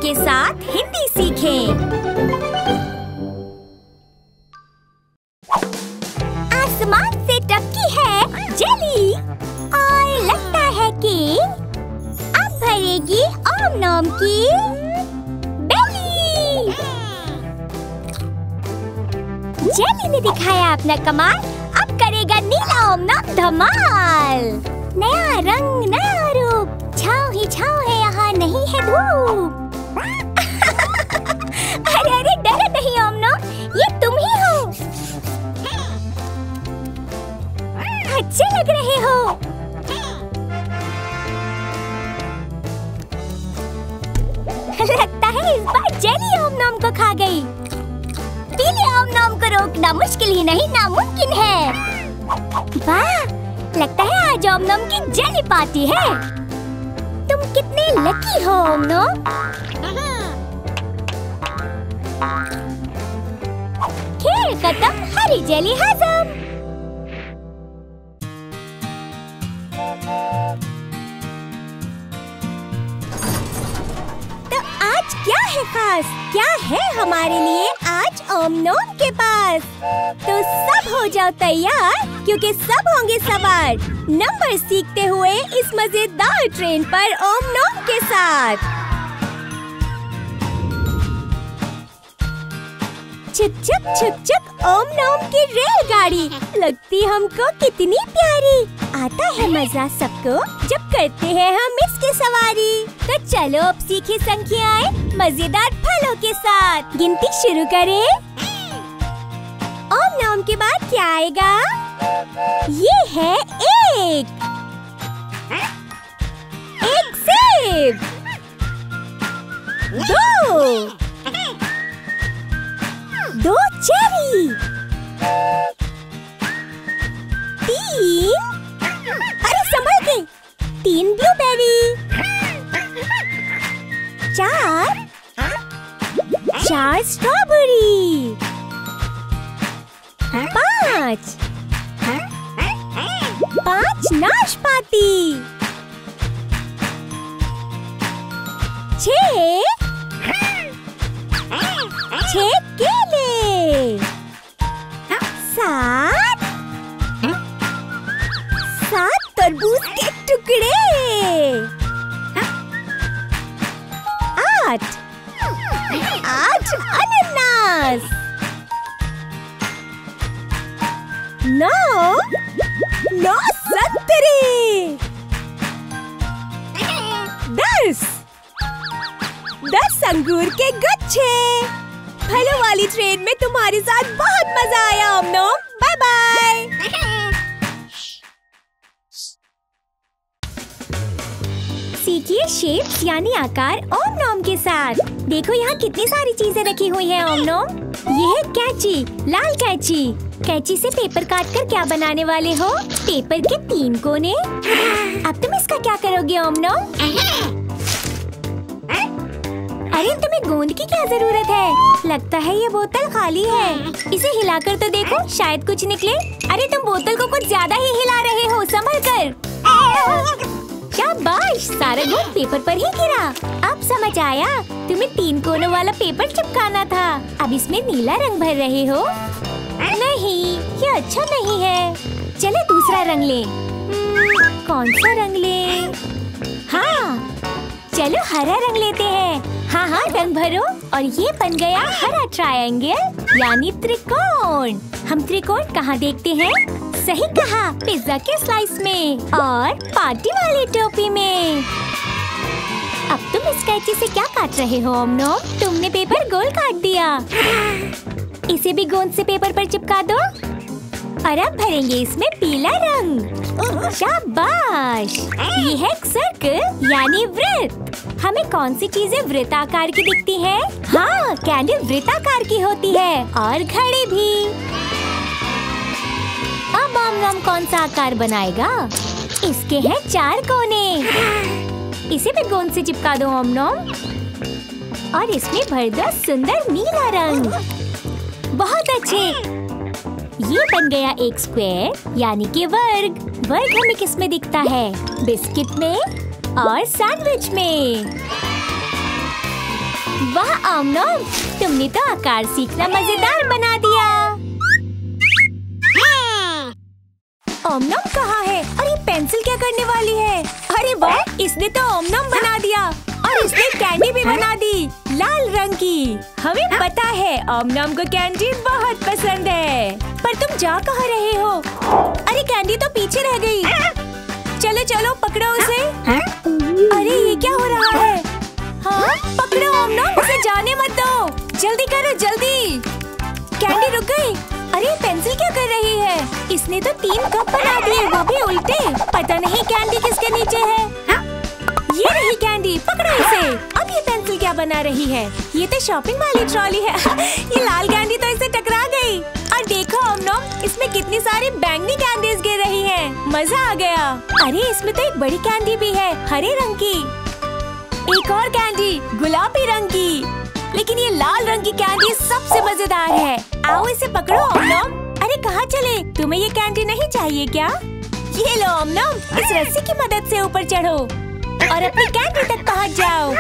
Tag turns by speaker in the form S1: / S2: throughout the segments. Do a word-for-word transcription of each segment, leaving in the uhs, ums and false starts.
S1: के साथ हिंदी सीखें। आसमान से टपकी है जेली और लगता है कि अब भरेगी ओम नोम की बेली। जेली ने दिखाया अपना कमाल, अब करेगा नीला ओम नोम धमाल। नया रंग नया रूप, छाँव ही छाँव है यहाँ नहीं है धूप। अरे अरे डरो नहीं ओम नोम, ये तुम ही हो। अच्छे लग रहे हो। लगता है इस बार जेली ओम नोम को खा गई। पीले ओम नोम को रोकना मुश्किल ही नहीं नामुमकिन है। वाह, लगता है आज ओम नोम की जेली पार्टी है। तुम कितने लकी हो ओम नोम। खेल खत्म, हरी जेली हजम। तो आज क्या है खास, क्या है हमारे लिए आज ओम नोम के पास? तो सब हो जाओ तैयार, क्योंकि सब होंगे सवार नंबर सीखते हुए इस मजेदार ट्रेन पर ओम नोम के साथ। छुक छुक छुक छुक ओम नोम की रेलगाड़ी लगती हमको कितनी प्यारी। आता है मजा सबको जब करते हैं हम इसकी सवारी। तो चलो अब सीखे संख्याएं मजेदार फलों के साथ। गिनती शुरू करें। ओम नोम के बाद क्या आएगा? ये है एक एक सेब, दो दो चेरी, तीन, अरे संभल के, तीन ब्लूबेरी, चार चार स्ट्रॉबेरी, पाँच पाँच नाशपाती, छह छह केले, सात सात तरबूज के टुकड़े, आठ आठ अनानास, नौ नौ संतरे, दस दस अंगूर के गुच्छे। फलों वाली ट्रेन में तुम्हारे साथ बहुत मजा आया ओम नोम। Bye bye. सीखिए शेप्स यानी आकार ओम नोम के साथ। देखो यहाँ कितनी सारी चीजें रखी हुई हैं ओम नोम। ये है कैंची, लाल कैंची। कैंची से पेपर काट कर क्या बनाने वाले हो? पेपर के तीन कोने। अब तुम इसका क्या करोगे ओम नोम? अरे तुम्हें गोंद की क्या जरूरत है? लगता है ये बोतल खाली है। इसे हिलाकर तो देखो, शायद कुछ निकले। अरे तुम बोतल को कुछ ज्यादा ही हिला रहे हो, संभल कर। शाबाश, सारा गोंद पेपर पर ही गिरा। अब समझ आया, तुम्हें तीन कोनों वाला पेपर चिपकाना था। अब इसमें नीला रंग भर रहे हो। नहीं, ये अच्छा नहीं है। चलो दूसरा रंग ले। कौन सा रंग ले? हाँ, चलो हरा रंग लेते हैं। हाँ हाँ, रंग भरो और ये बन गया हरा ट्रायंगल यानी त्रिकोण। हम त्रिकोण कहाँ देखते हैं? सही कहा, पिज्जा के स्लाइस में और पार्टी वाली टोपी में। अब तुम इस कैंची से क्या काट रहे हो ओम नोम? तुमने पेपर गोल काट दिया। इसे भी गोंद से पेपर पर चिपका दो और अब भरेंगे इसमें पीला रंग। शाबाश, ये है एक सर्कल यानी वृत्त। हमें कौन सी चीजें वृत्ताकार की दिखती हैं? हाँ, कैंडल वृत्ताकार की होती है और घड़ी भी। अब ओम नोम कौन सा आकार बनाएगा? इसके हैं चार कोने। इसे भी गोंद से चिपका दो ओम नोम और इसमें भर दो सुंदर नीला रंग। बहुत अच्छे, ये बन गया एक स्क्वायर यानी कि वर्ग। वर्ग हमें किस में दिखता है? बिस्किट में और सैंडविच में। ओम नोम, तुमने तो आकार सीखना मजेदार बना दिया। ओम नोम कहाँ है? और ये पेंसिल क्या करने वाली है? अरे वाह, इसने तो ओम नोम बना दिया और इसने कैंडी भी बना दी लाल रंग की। हमें पता है ओम नोम को कैंडी बहुत पसंद है। पर तुम जा कहाँ रहे हो? अरे कैंडी तो पीछे रह गई। चलो चलो पकड़ो उसे। अरे ये क्या हो रहा है? हाँ पकड़ो ओम नोम, उसे जाने मत दो। जल्दी करो जल्दी। कैंडी रुक गई। अरे पेंसिल क्या कर रही है? इसने तो तीन कप बना दिए, वो भी उल्टे। पता नहीं कैंडी किसके नीचे है। ये रही कैंडी, पकड़ो इसे। अब ये पेंसिल क्या बना रही है? ये तो शॉपिंग वाली ट्रॉली है। ये लाल कैंडी तो इसे टकरा गई। और देखो ओम नोम, इसमें कितनी सारी बैंगनी कैंडीज गिर रही हैं। मजा आ गया। अरे इसमें तो एक बड़ी कैंडी भी है हरे रंग की। एक और कैंडी गुलाबी रंग की। लेकिन ये लाल रंग की कैंडी सबसे मजेदार है। आओ इसे पकड़ो ओम नोम। अरे कहाँ चले? तुम्हें ये कैंडी नहीं चाहिए क्या? ये लो ओम नोम, इस रस्सी की मदद से ऊपर चढ़ो और अपनी कैंडी तक पहुँच जाओ।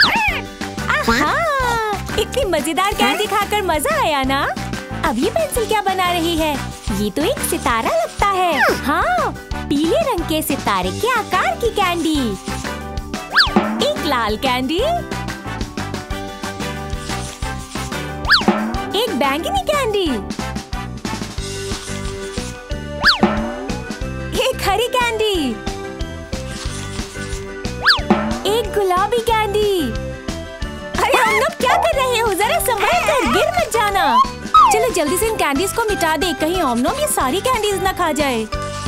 S1: हाँ, इतनी मजेदार कैंडी खाकर मजा आया ना? अब ये पेंसिल क्या बना रही है? ये तो एक सितारा लगता है। हाँ, पीले रंग के सितारे के आकार की कैंडी। एक लाल कैंडी, एक बैंगनी कैंडी, एक हरी कैंडी, एक गुलाबी कैंडी। अरे हम लोग क्या कर रहे हो? जरा संभल कर, गिर मत जाना। चलो जल्दी से इन कैंडीज को मिटा दे, कहीं ओम नोम ये सारी कैंडीज न खा जाए।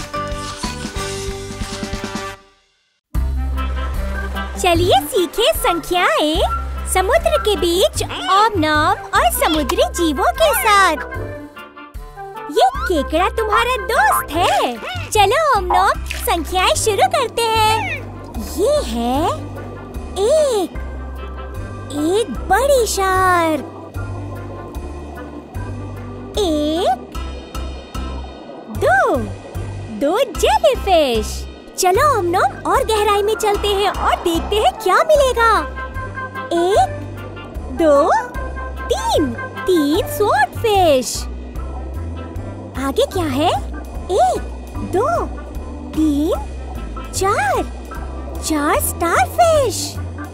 S1: चलिए सीखे संख्याएं समुद्र के बीच ओम नोम और समुद्री जीवों के साथ। ये केकड़ा तुम्हारा दोस्त है। चलो ओम नोम संख्याएं शुरू करते हैं। ये है एक, एक बड़ी शार्क, एक, दो, दो जेलीफिश। चलो ओम नोम और गहराई में चलते हैं और देखते हैं क्या मिलेगा। एक, दो, तीन, तीन स्वॉर्डफिश। आगे क्या है? एक, दो, तीन, चार, चार स्टारफिश।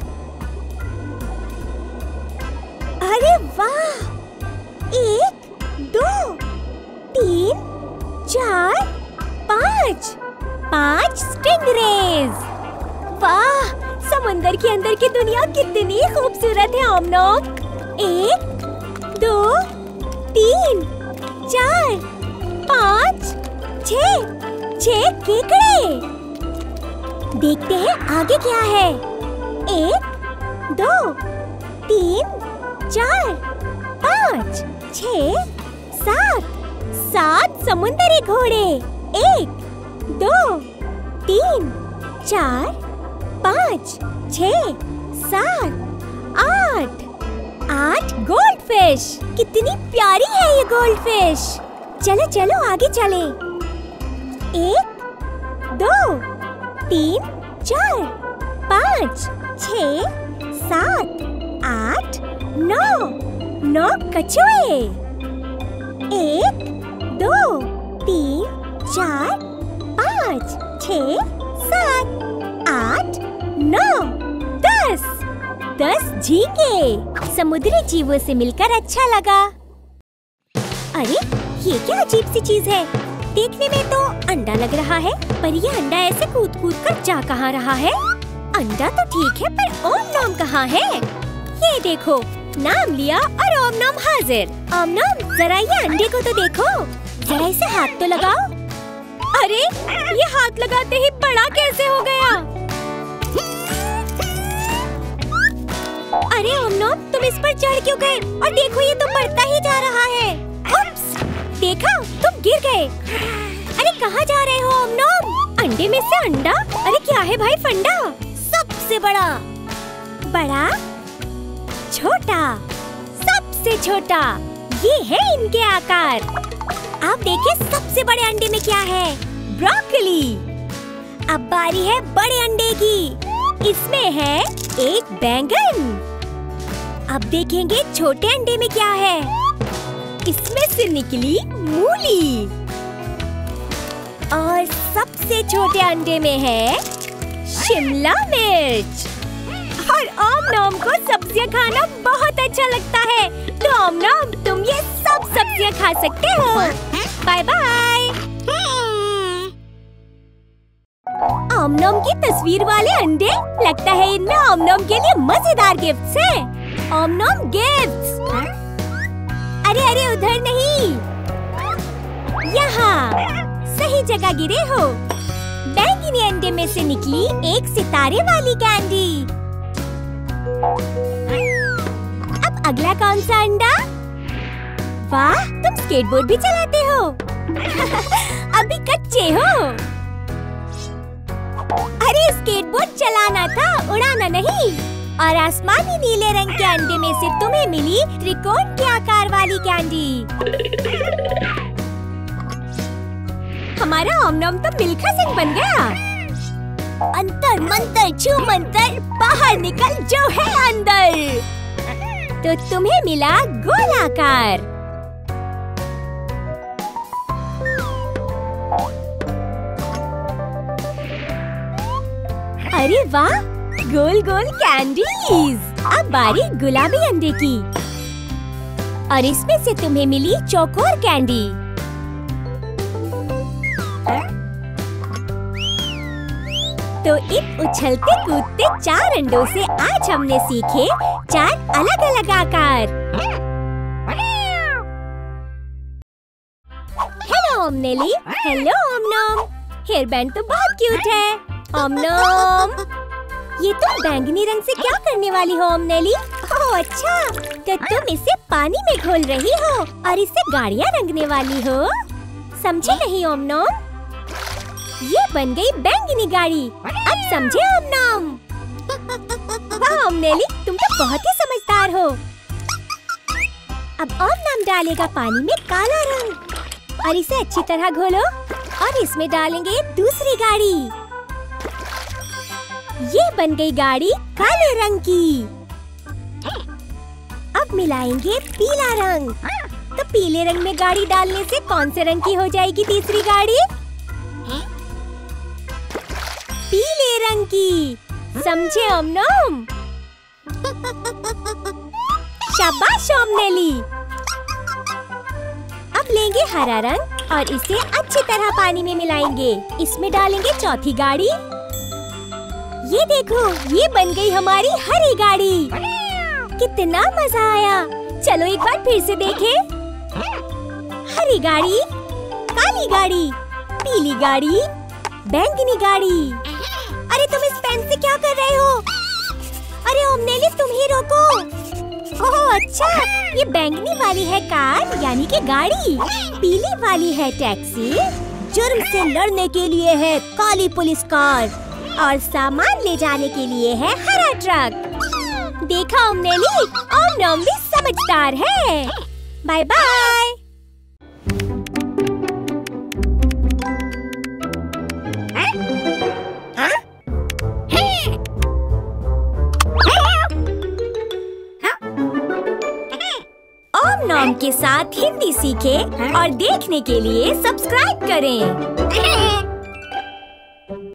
S1: अरे वाह! एक, दो, तीन, चार, पाँच, पाँच स्टिंगरेज। वाह! समुंदर के अंदर की दुनिया कितनी खूबसूरत है ओम नोम। एक, दो, तीन, चार, पाँच, छः, छः केकड़े। देखते हैं आगे क्या है। एक, दो, तीन, चार, पाँच, छः, सात, सात समुंदरी घोड़े। एक, दो, तीन, चार, पाँच, छः, सात, आठ, आठ गोल्डफिश। कितनी प्यारी है ये गोल्डफिश। चलो चलो आगे चले। एक, दो, तीन, चार, पाँच, छः, सात, आठ, नौ, नौ कछुए। एक, दो, तीन, चार, पाँच, छः, सात, आठ, नौ, दस, दस झींगे। समुद्री जीवों से मिलकर अच्छा लगा। अरे ये क्या अजीब सी चीज है? देखने में तो अंडा लग रहा है, पर ये अंडा ऐसे कूद कूद कर जा कहाँ रहा है? अंडा तो ठीक है, पर ओम नोम कहाँ है? ये देखो, नाम लिया और ओम नोम हाजिर। ओम नोम जरा ये अंडे को तो देखो, जरा इसे हाथ तो लगाओ। अरे ये हाथ लगाते ही बड़ा कैसे हो गया? अरे ओम नोम तुम इस पर चढ़ क्यों गए? और देखो ये तो बढ़ता ही जा रहा है। उप्स, देखा तुम गिर गए। अरे कहाँ जा रहे हो ओम नोम? अंडे में से अंडा? अरे क्या है भाई फंडा? सबसे बड़ा, बड़ा, छोटा, सबसे छोटा, ये है इनके आकार। आप देखिए सबसे बड़े अंडे में क्या है? ब्रोकली। अब बारी है बड़े अंडे की। इसमें है एक बैंगन, अब देखेंगे छोटे अंडे में क्या है। इसमें से निकली मूली और सबसे छोटे अंडे में है शिमला मिर्च। और ओम नोम को सब्जियां खाना बहुत अच्छा लगता है, तो ओम नोम तुम ये सब सब्जियां खा सकते हो। Bye bye. ओम नोम की तस्वीर वाले अंडे, लगता है इनमें ओम नोम के लिए मजेदार गिफ्ट्स हैं। Om Nom gifts. अरे अरे उधर नहीं, यहाँ सही जगह गिरे हो। बैंगनी अंडे में से निकली एक सितारे वाली कैंडी। अब अगला कौन सा अंडा? वाह, तुम स्केटबोर्ड भी चलाते हो। अभी कच्चे हो। अरे स्केटबोर्ड चलाना था, उड़ाना नहीं। और आसमानी नीले रंग के अंडे में से तुम्हें मिली त्रिकोण के आकार वाली कैंडी। हमारा ओम नोम तो मिल्खा सिंह बन गया। अंतर मंतर छू मंतर, बाहर निकल जो है अंदर। तो तुम्हें मिला गोलाकार। अरे वाह, गोल गोल कैंडीज। अब बारी गुलाबी अंडे की, और इसमें से तुम्हें मिली चौकोर कैंडी। तो इन उछलते कूदते चार अंडों से आज हमने सीखे चार अलग अलग आकार। Hello Om Nelly. Hello Om Nom. Hair band तो बहुत क्यूट है। ओम नोम, ये तुम बैंगनी रंग से क्या करने वाली हो ओम नेली? ओह अच्छा, तो तुम इसे पानी में घोल रही हो और इससे गाड़ियाँ रंगने वाली हो। समझे नहीं ओम नोम? ये बन गई बैंगनी गाड़ी। अब समझे ओम नोम? वाह ओम नेली, तुम तो बहुत ही समझदार हो। अब ओम नोम डालेगा पानी में काला रंग और इसे अच्छी तरह घोलो, और इसमें डालेंगे दूसरी गाड़ी। ये बन गई गाड़ी काले रंग की। अब मिलाएंगे पीला रंग। तो पीले रंग में गाड़ी डालने से कौन से रंग की हो जाएगी तीसरी गाड़ी? पीले रंग की। समझे ओम नोम? शाबाश ओम नेली। अब लेंगे हरा रंग और इसे अच्छी तरह पानी में मिलाएंगे। इसमें डालेंगे चौथी गाड़ी। ये देखो, ये बन गई हमारी हरी गाड़ी। कितना मजा आया। चलो एक बार फिर से देखें। हरी गाड़ी, काली गाड़ी, पीली गाड़ी, बैंगनी गाड़ी। अरे तुम इस पेन से क्या कर रहे हो? अरे ओम नेली, तुम ही रोको। ओह अच्छा, ये बैंगनी वाली है कार यानी कि गाड़ी, पीली वाली है टैक्सी, जुर्म से लड़ने के लिए है काली पुलिस कार, और सामान ले जाने के लिए है हरा ट्रक। देखा ओम नेली, ओम नोम भी समझदार है। Bye bye. ओम नोम के साथ हिंदी सीखें और देखने के लिए सब्सक्राइब करें।